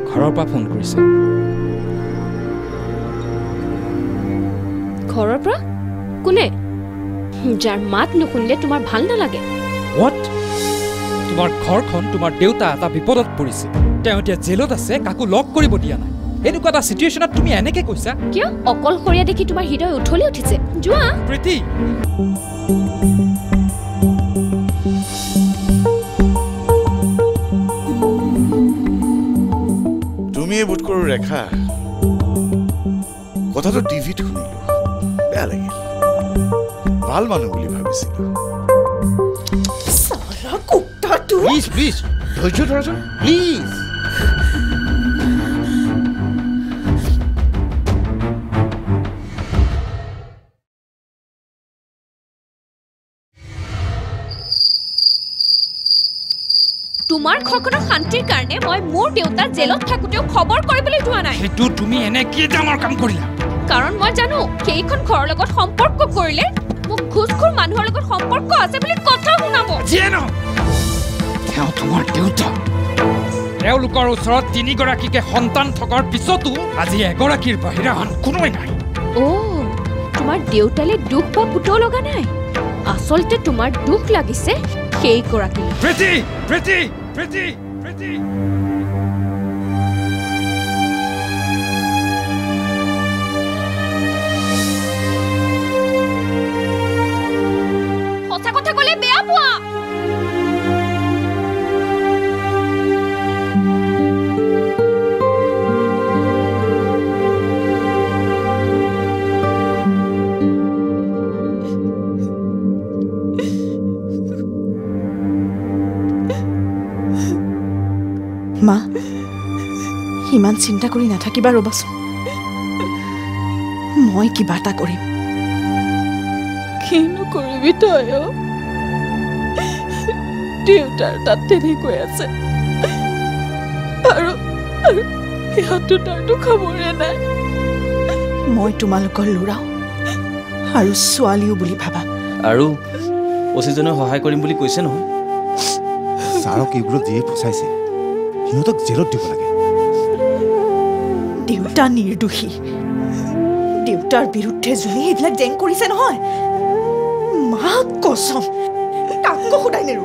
ঘৰৰ পৰা ফোন কৰিছে। ঘৰৰ পৰা? কোনে? যাৰ মাত নুশুনিলে তোমাৰ ভাল নালাগে? হোৱাট? তোমাৰ ঘৰখন তোমাৰ দেউতা এটা বিপদত পৰিছে, তেওঁ এতিয়া জেলত আছে, কাকো লগ কৰিব দিয়া নাই। এনেকুৱা এটা চিটুৱেশ্যনত তুমি এনেকে কৈছা? কিয়? অকলশৰীয়া দেখি তোমাৰ হৃদয় উঠলি উঠিছে। যোৱা। প্ৰীতি, তুমিয়ে বোধ কৰোঁ ৰেখা। কথাটো টিভিত শুনিলো, বেয়া লাগিল। ভাল মানুহ বুলি ভাবিছিলো। প্লিজ প্লিজ ধৈৰ্য ধৰাচোন প্লিজ। তোমাৰ ঘৰখনৰ শান্তিৰ কাৰণে মই মোৰ দেউতা জেলত থাকোঁতেও খবৰ কৰিবলৈ যোৱা নাই। সেইটো তুমি এনে কি ডাঙৰ কাম কৰিলা? কাৰণ মই জানো সেইখন ঘৰৰ লগত সম্পৰ্ক কৰিলে মোক ঘুষখোৰ মানুহৰ লগত সম্পৰ্ক আছে বুলি কথা শুনাব। যিয়ে নহওক, তেওঁ তোমাৰ দেউতা। তেওঁলোকৰ ওচৰত 3গৰাকীকে সন্তান থকাৰ পিছতো আজি এগৰাকীৰ বাহিৰে আন কোনোৱে নাই। তোমাৰ দেউতালে দুখ বা পুতৌ লগা নাই, আচলতে তোমাৰ দুখ লাগিছে সেইগৰাকী। প্ৰীতি, প্ৰীতি, প্ৰীতি, প্ৰীতি। সঁচা কথা ক'লে বেয়া পোৱা। মা, ইমান চিন্তা কৰি নাথাকিবা, ৰ'বাচোন, মই কিবা এটা কৰিম। কিনো কৰিবি তই? দেউতাৰ তাত তেনেকৈ আছে আৰু সিহঁতো তাৰতো খবৰে নাই। মই তোমালোকৰ ল'ৰাও আৰু ছোৱালীও বুলি ভাবা। আৰু অচিজনে সহায় কৰিম বুলি কৈছে নহয়। ছাৰক এইবোৰত যিয়ে ফচাইছে সিহঁতক জেলত দিব লাগে। দেউতা নিৰ্দোষী। দেউতাৰ বিৰুদ্ধে যোনে এইবিলাক জেং কৰিছে নহয়, মাক কচম কাকো সোধাই নেৰো।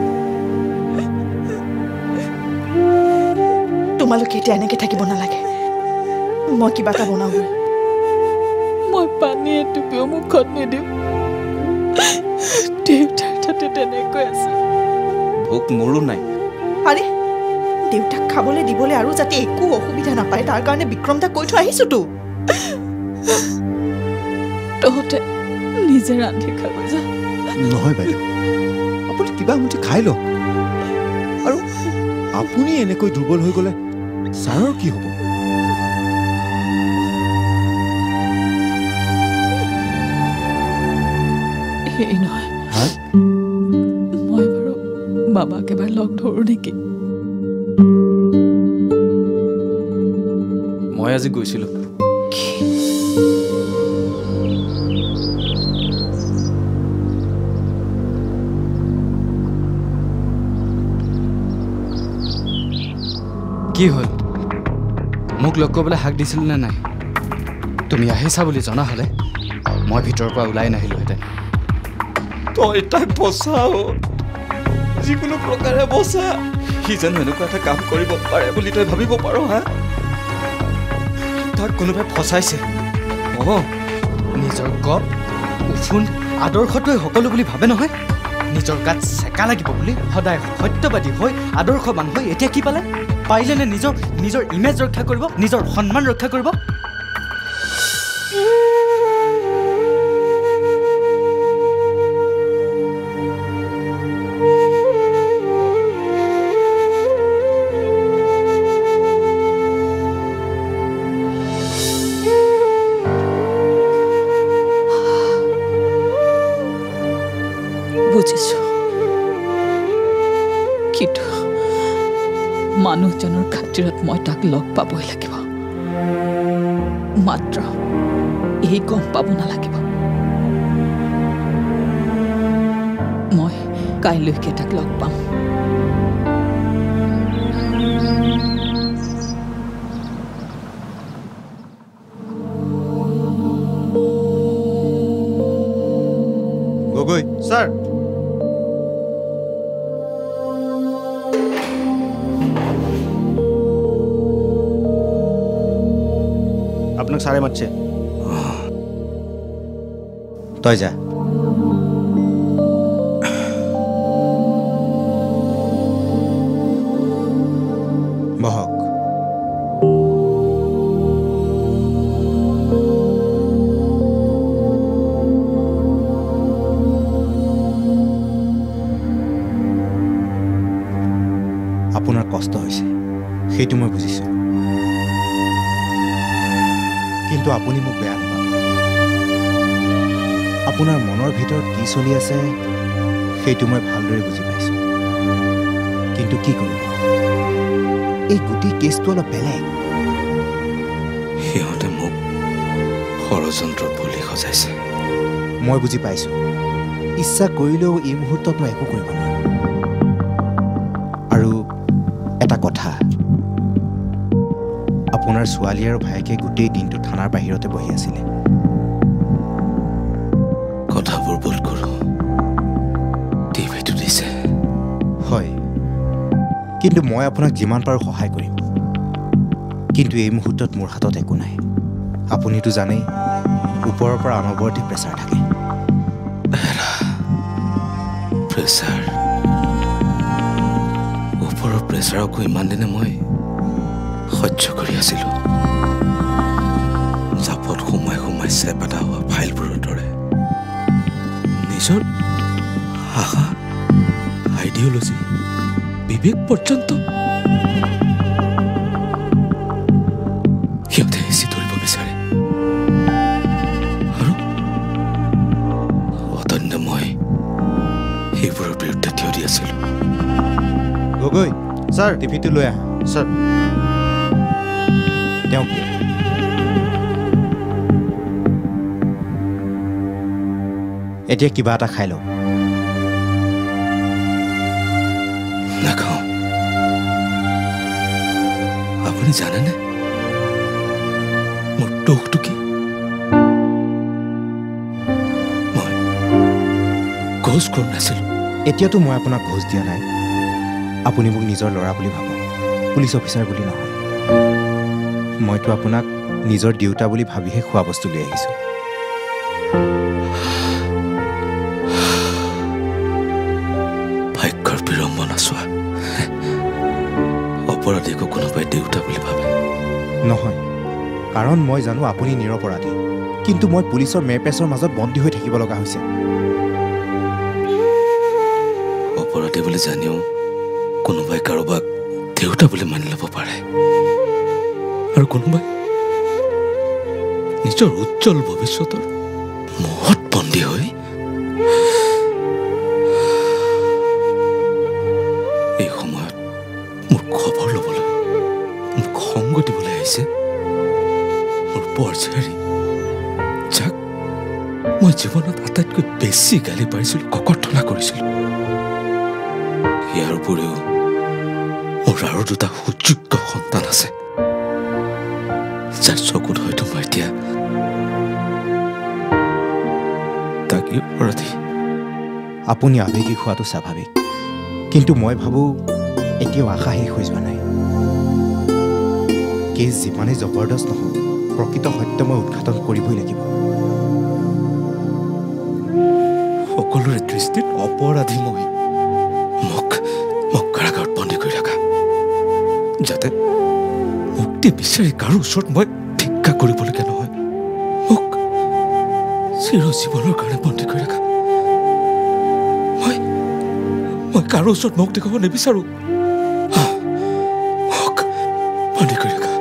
তোমালোকে এতিয়া এনেকে থাকিব নালাগে, মই কিবা এটা বনাওঁ। মই পানী এটুপিও মুখত নিদিওঁ, দেউতাৰ তাতে তেনেকৈ আছে। ভোক মোৰো নাই। আৰে দেউতাক খাবলৈ দিবলৈ আৰু যাতে একো অসুবিধা নাপায় তাৰ কাৰণে বিক্ৰম দাক কৈ থৈ আহিছোতো। তহঁতে নিজে ৰান্ধি খাব যা। নহয় বাইদেউ, আপুনি কিবা মুঠি খাই লওক। আৰু আপুনি এনেকৈ দুৰ্বল হৈ গ'লে ছাৰৰ কি হ'ব? সেই নহয়, মই বাৰু বাবাক এবাৰ লগ ধৰোঁ নেকি? মই আজি গৈছিলোঁ। কি হ'ল? মোক লগ কৰিবলৈ হাক দিছিল নে নাই? তুমি আহিছা বুলি জনা হ'লে মই ভিতৰৰ পৰা ওলাই নাহিলোহেঁতেন। তই তাক বচাও, যিকোনো প্ৰকাৰে বচা। সি জানো এনেকুৱা এটা কাম কৰিব পাৰে বুলি তই ভাবিব পাৰ? হা, তাক কোনোবাই ফচাইছে। নিজৰ গপ উফুন আদৰ্শটোৱে সকলো বুলি ভাবে নহয়। নিজৰ গাত চেকা লাগিব বুলি সদায় সত্যবাদী হৈ আদৰ্শবান হৈ এতিয়া কি পালে? পাৰিলেনে নিজৰ ইমেজ ৰক্ষা কৰিব, নিজৰ সন্মান ৰক্ষা কৰিব? বুজিছো, কিন্তু মানুহজনৰ খাতিৰত মই তাক লগ পাবই লাগিব। মাত্ৰ এই গম পাব নালাগিব মই কাইলৈকে তাক লগ পাম। গগৈ ছাৰ আপোনাক ছাৰে মাতছে তই যা বহক আপোনাৰ কষ্ট হৈছে সেইটো মই বুজিছোঁ কিন্তু আপুনি মোক বেয়া নাপাব আপোনাৰ মনৰ ভিতৰত কি চলি আছে সেইটো মই ভালদৰে বুজি পাইছোঁ কিন্তু কি কৰিব এই গোটেই কেছটো অলপ বেলেগ সিহঁতে মোক ষড়যন্ত্ৰৰ বলি সজাইছে মই বুজি পাইছোঁ ইচ্ছা কৰিলেও এই মুহূৰ্তত মই একো কৰিব নোৱাৰোঁ আৰু এটা কথা আপোনাৰ ছোৱালী আৰু ভায়েকে গোটেই দিনটো থানাৰ বাহিৰতে বহি আছিলে কথাবোৰ বল কৰোঁ টিভিটো দিছে হয় কিন্তু মই আপোনাক যিমান পাৰোঁ সহায় কৰিম কিন্তু এই মুহূৰ্তত মোৰ হাতত একো নাই আপুনিতো জানেই ওপৰৰ পৰা অনবৰতে প্ৰেছাৰ থাকে প্ৰেছাৰ ওপৰৰ প্ৰেছাৰকো ইমান দিনে মই সহ্য কৰি আছিলোঁ জাপত সোমাই সোমাই চেপেটা হোৱা ফাইলবোৰৰ দৰে নিজৰ আশা আইডিঅলজি বিবেক পৰ্যন্ত সিহঁতে হেঁচি ধৰিব বিচাৰে আৰু অতন্য মই সেইবোৰৰ বিৰুদ্ধে থিয় দি আছিলোঁ গগৈ ছাৰ টিভিটো লৈ আহা ছাৰ তেওঁক এতিয়া কিবা এটা খাই লওক নাখাওঁ আপুনি জানেনে মোৰ দুখটো কি মই ঘোষ কৰা নাছিলোঁ এতিয়াতো মই আপোনাক ঘোষ দিয়া নাই আপুনি মোক নিজৰ ল'ৰা বুলি ভাবক পুলিচ অফিচাৰ বুলি নহয় মইতো আপোনাক নিজৰ দেউতা বুলি ভাবিহে খোৱা বস্তু লৈ আহিছোঁ ভাগ্যৰ বিড়ম্বনা চোৱা অপৰাধীকো কোনোবাই দেউতা বুলি ভাবে নহয় কাৰণ মই জানো আপুনি নিৰপৰাধী কিন্তু মই পুলিচৰ মেৰপেচৰ মাজত বন্দী হৈ থাকিব লগা হৈছে অপৰাধী বুলি জানিও কোনোবাই কাৰোবাক দেউতা বুলি মানি ল'ব পাৰে আৰু কোনোবাই নিজৰ উজ্জ্বল ভৱিষ্যতৰ মহৎ বন্দী হৈ এই সময়ত মোৰ খবৰ ল'বলৈ মোক সংগ দিবলৈ আহিছে মোৰ পৰ্যায়ী যাক মই জীৱনত আটাইতকৈ বেছি গালি পাৰিছিলোঁ ককৰ্থনা কৰিছিলোঁ ইয়াৰ উপৰিও মোৰ আৰু দুটা সুযোগ্য সন্তান আছে যাৰ চকুত হয়তো মই এতিয়া তাক অপৰাধী আপুনি আৱেগিক হোৱাটো স্বাভাৱিক কিন্তু মই ভাবোঁ এতিয়াও আশা শেষ হৈ যোৱা নাই কেছ যিমানেই জবৰদস্ত নহওক প্ৰকৃত সত্য মই উদঘাটন কৰিবই লাগিব সকলোৰে দৃষ্টিত অপৰাধী মই মোক কাৰাগাৰত বন্দী কৰি ৰাখা যাতে মুক্তি বিচাৰি কাৰো ওচৰত মই ভিক্ষা কৰিবলগীয়া নহয় মোক চিৰজীৱনৰ কাৰণে বন্দী কৰি ৰাখা মই কাৰো ওচৰত মুক্তি ক'ব নিবিচাৰোঁ মোক বন্দী কৰি ৰাখা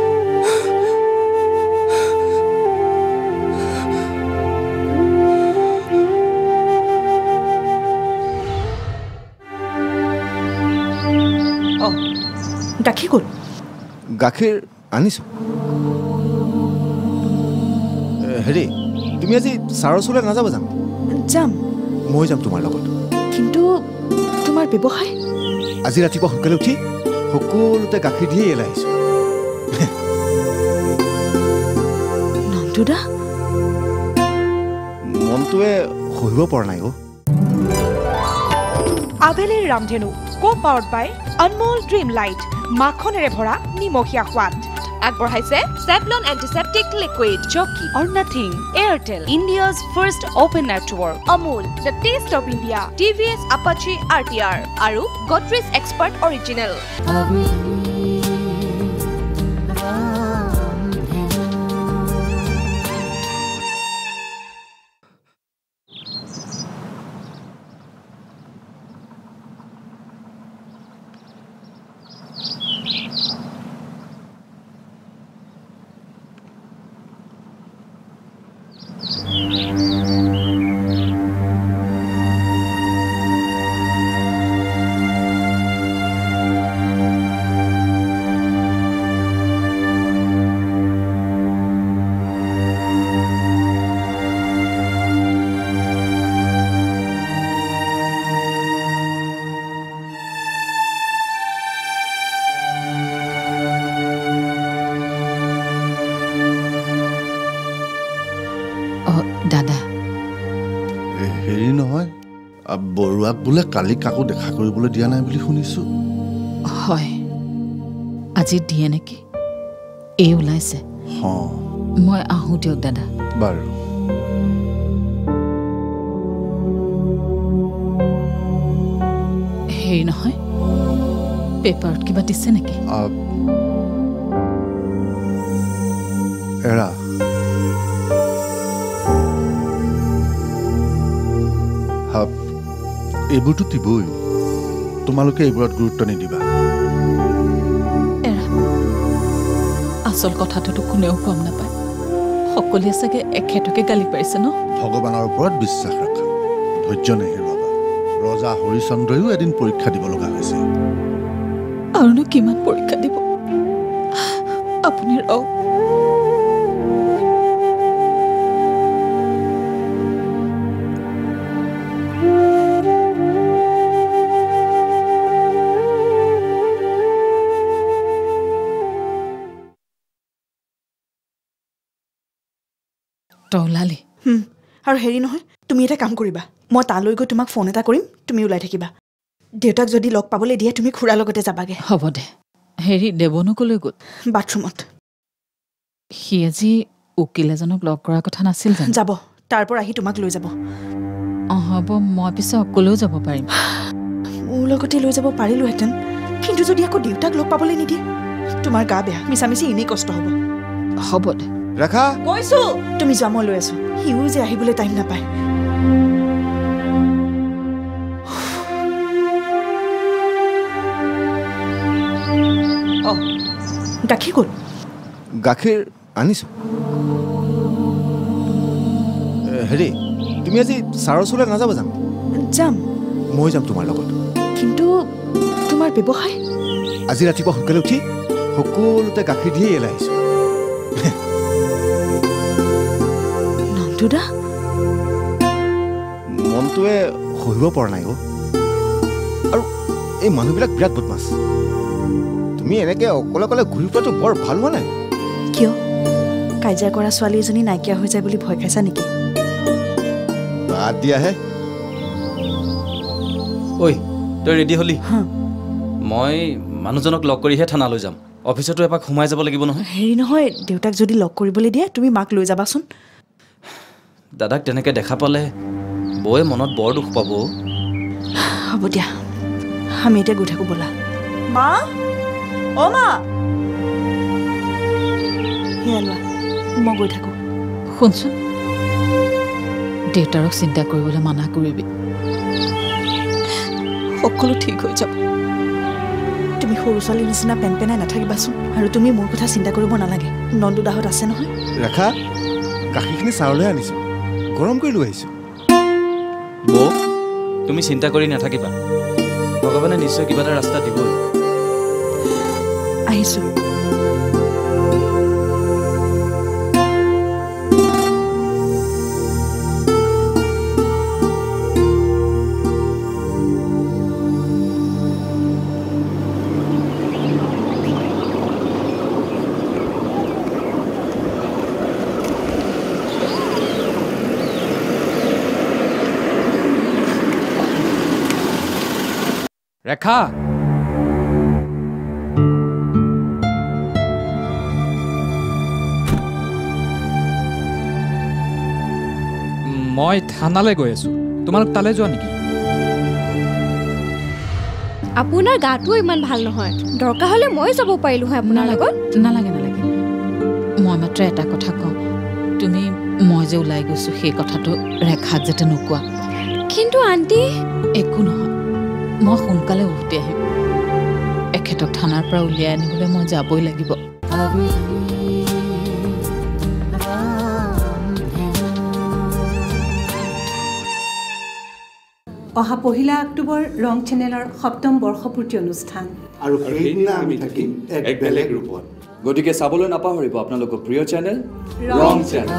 গাখীৰ ক'ত গাখীৰ আনিছোঁ হেৰি তুমি আজি ছাৰৰ ওচৰলৈ নাযাবা যাম যাম মই যাম তোমাৰ লগত কিন্তু তোমাৰ ব্যৱসায় আজি ৰাতিপুৱা সোনকালে উঠি সকলোতে গাখীৰ দিয়ে এলাই আহিছোঁ নন্দুদা মনটোৱে সহিব পৰা নাই আভেলিৰ Ramdhenu co-powered by Anmol Dream Lite মাখনেৰে ভৰা নিমখীয়া সোৱাদ আগবঢ়াইছে Savlon antiseptic liquid Jockey or nothing Airtel India's first open network Amul the taste of India TVS Apache RTR আৰু Godrej Expert Original দাদা হেৰি নহয় বৰুৱাক বোলে কালি কাকো দেখা কৰিবলৈ দিয়া নাই বুলি শুনিছো হয় আজি দিয়ে নেকি এই ওলাইছে মই আহোঁ দিয়ক দাদা বাৰু হেৰি নহয় পেপাৰত কিবা দিছে নেকি এৰা এইবোৰতো দিবই তোমালোকে এইবোৰত গুৰুত্ব নিদিবা আচল কথাটোতো কোনেও গম নাপায় সকলোৱে চাগে এখেতকে গালি পাৰিছে ন ভগৱানৰ ওপৰত বিশ্বাস ৰাখা ধৈৰ্য নেহেৰুৱাবা ৰজা হৰিচন্দ্ৰয়ো এদিন পৰীক্ষা দিব লগা হৈছে আৰুনো কিমান পৰীক্ষা দিব আপুনি ৰওক ওলালি আৰু হেৰি নহয় তুমি এটা কাম কৰিবা মই তালৈ গৈ তোমাক ফোন এটা কৰিম তুমি ওলাই থাকিবা দেউতাক যদি লগ পাবলৈ দিয়ে তুমি খুৰাৰ লগতে যাবাগে হ'ব দে হেৰি দেৱনো কলৈ গ'ল বাথৰুমত সি আজি উকিল এজনক লগ কৰাৰ কথা নাছিল জানো যাব তাৰ পৰা আহি তোমাক লৈ যাব হ'ব মই পিছে অকলেও যাব পাৰিম মোৰ লগতে লৈ যাব পাৰিলোহেঁতেন কিন্তু যদি আকৌ দেউতাক লগ পাবলৈ নিদিয়ে তোমাৰ গা বেয়া মিছামিছি এনেই কষ্ট হ'ব হ'ব দে ৰেখা কৈছো তুমি যোৱা মই লৈ আছো সিও যে আহিবলৈ টাইম নাপায় গাখীৰ ক'ত গাখীৰ আনিছো হেৰি তুমি আজি ছাৰৰ ওচৰলৈ নাযাবা যাম যাম মই যাম তোমাৰ লগত কিন্তু তোমাৰ ব্যৱসায় আজি ৰাতিপুৱা সোনকালে উঠি সকলোতে গাখীৰ দিয়ে এলাই আহিছো নন্দুদা মনটোৱে সহিব পৰা নাই আৰু এই মানুহবিলাক বিৰাট বদমাছ তুমি এনেকৈ অকলে অকলে ঘূৰি ফুৰাটো বৰ ভাল হোৱা নাই কিয় কাজিয়া কৰা ছোৱালী এজনী নাইকিয়া হৈ যায় বুলি ভয় খাইছা নেকি বাদ দিয়াহে ঐ তই ৰেডি হলি মই মানুহজনক লগ কৰিহে থানালৈ যাম অফিচতো এপাক সোমাই যাব লাগিব নহয় হেৰি নহয় দেউতাক যদি লগ কৰিবলৈ দিয়ে তুমি মাক লৈ যাবাচোন দাদাক তেনেকৈ দেখা পালে বৌয়ে মনত বৰ দুখ পাব হ'ব দিয়া আমি এতিয়া গৈ থাকোঁ ব'লা মা অ' মা সেয়া লোৱা মই গৈ থাকোঁ শুনচোন দেউতাৰক চিন্তা কৰিবলৈ মানা কৰিবি সকলো ঠিক হৈ যাব তুমি সৰু ছোৱালীৰ নিচিনা পেন পেনাই নাথাকিবাচোন আৰু তুমি মোৰ কথা চিন্তা কৰিব নালাগে নন্দুদাহঁত আছে নহয় ৰেখা গাখীৰখিনি ছাৰলৈ আনিছোঁ গৰম কৰি লৈ আহিছোঁ বৌ তুমি চিন্তা কৰি নাথাকিবা ভগৱানে নিশ্চয় কিবা এটা ৰাস্তা দিবই আহিছোঁ ৰেখা মই থানালৈ গৈ আছো তোমালোক তালৈ যোৱা নেকি আপোনাৰ গাটো ইমান ভাল নহয় দৰকাৰ হলে মই যাব পাৰিলো হয় আপোনাৰ লগত নালাগে মই মাত্ৰ এটা কথা কওঁ তুমি মই যে ওলাই গৈছো সেই কথাটো ৰেখাত যাতে নোকোৱা কিন্তু আন্টি একো নহয় মই সোনকালে উভতি আহিম এখেতক থানাৰ পৰা উলিয়াই আনিবলৈ মই যাবই লাগিব অহা 1 অক্টোবৰ ৰং চেনেলৰ 7ম বৰ্ষপূৰ্তি অনুষ্ঠান আৰু সেইদিনা আমি থাকিম এক বেলেগ ৰূপত গতিকে চাবলৈ নাপাহৰিব আপোনালোকৰ প্ৰিয় চেনেল ৰং চেনেল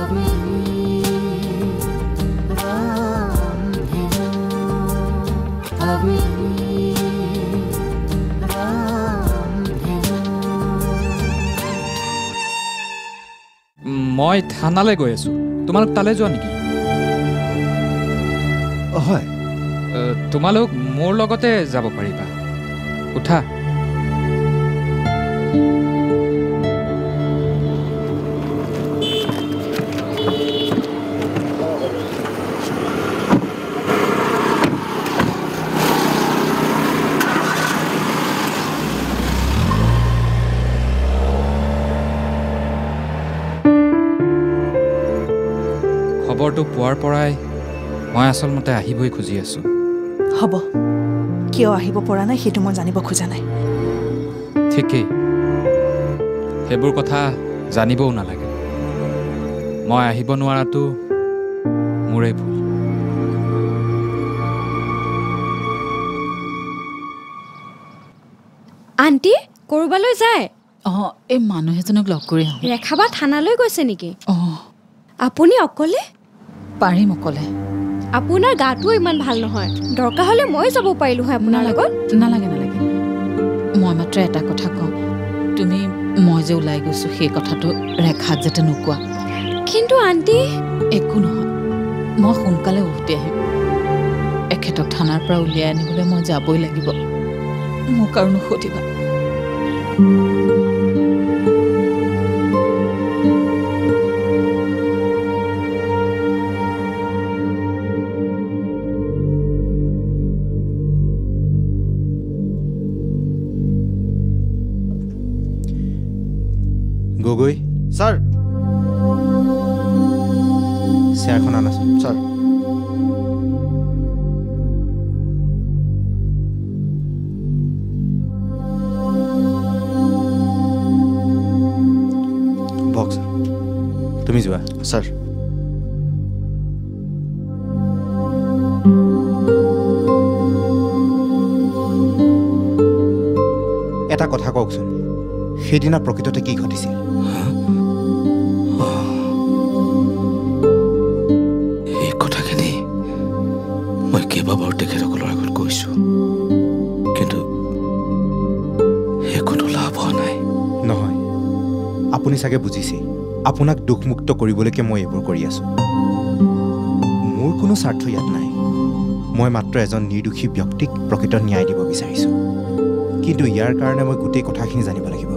মই থানালৈ গৈ আছো তোমালোক তালৈ যোৱা নেকি হয় তোমালোক মোৰ লগতে যাব পাৰিবা উঠা খবৰটো পোৱাৰ পৰাই মই আচলমতে আহিবই খুজি আছো হ'ব কিয় আহিব পৰা নাই সেইটো মই জানিব খোজা নাই ঠিকেই সেইবোৰ কথা জানিবও নালাগে মই আহিব নোৱাৰাটো মোৰে ভুল আন্টি কৰবালৈ যায় এই মানুহ এজনক লগ কৰি আহোঁ ৰেখাবা থানালৈ গৈছে নেকি অঁ আপুনি অকলে পাৰিম অকলে আপোনাৰ গাটো ইমান ভাল নহয় দৰকাৰ হলে মই যাব পাৰিলো হয় আপোনাৰ লগত নালাগে মই মাত্ৰ এটা কথা কওঁ তুমি মই যে ওলাই গৈছো সেই কথাটো ৰেখাত যাতে নোকোৱা কিন্তু আন্টি একো নহয় মই সোনকালে উভতি আহিম এখেতক থানাৰ পৰা উলিয়াই আনিবলৈ মই যাবই লাগিব মোক আৰু নুসুধিবা গগৈ স্যাৰ চেয়াৰখন আনাচোন স্যাৰ বক স্যাৰ তুমি যোৱা স্যাৰ এটা কথা কওকচোন সেইদিনা প্ৰকৃততে কি ঘটিছিল এই কথাখিনি মই কেইবাবাৰ তেখেতসকলৰ আগত কৈছো কিন্তু কোনো লাভ হোৱা নাই নহয় আপুনি চাগে বুজিছে আপোনাক দুখমুক্ত কৰিবলৈকে মই এইবোৰ কৰি আছো মোৰ কোনো স্বাৰ্থ ইয়াত নাই মই মাত্ৰ এজন নিৰ্দোষী ব্যক্তিক প্ৰকৃত ন্যায় দিব বিচাৰিছো কিন্তু ইয়াৰ কাৰণে মই গোটেই কথাখিনি জানিব লাগিব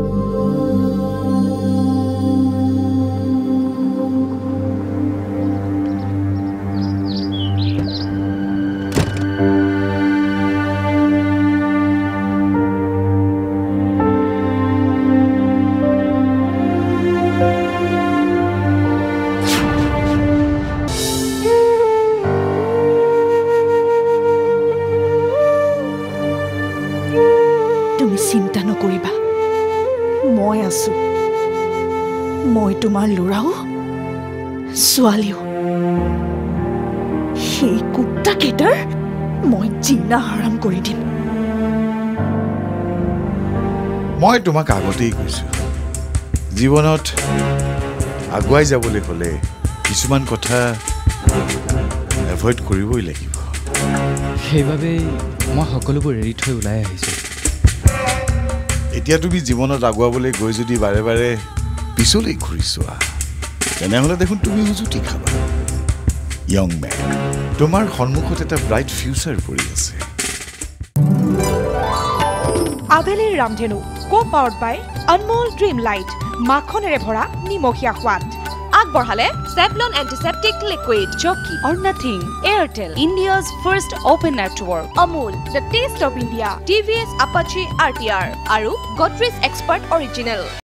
চিন্তা নকৰিবা মই আছো মই তোমাৰ ল'ৰাও ছোৱালীও সেই কুত্তাকেইটাৰ মই জিনা হাৰাম কৰি দিম মই তোমাক আগতেই কৈছো জীৱনত আগুৱাই যাবলৈ হ'লে কিছুমান কথা এভইড কৰিবই লাগিব সেইবাবেই মই সকলোবোৰ এৰি থৈ ওলাই আহিছোঁ এতিয়া তুমি জীৱনত আগুৱাবলৈ গৈ যদি বাৰে বাৰে পিছলৈ ঘূৰি চোৱা তেনেহ'লে দেখোন তুমি উজুতি খাবা য়ং মেন তোমাৰ সন্মুখত এটা ব্ৰাইট ফিউচাৰ পৰি আছে আবেলিৰ Ramdhenu co-powered by Anmol Dream Lite মাখনেৰে ভৰা নিমখীয়া সোৱাদ আগবঢ়ালে চেভলন এন্টিসেপ্টিক লিকুইড চকি or nothing Airtel India's first open network Amul the taste of India TVS Apache RTR আৰু গডৰেজ এক্সপাৰ্ট অৰিজিনেল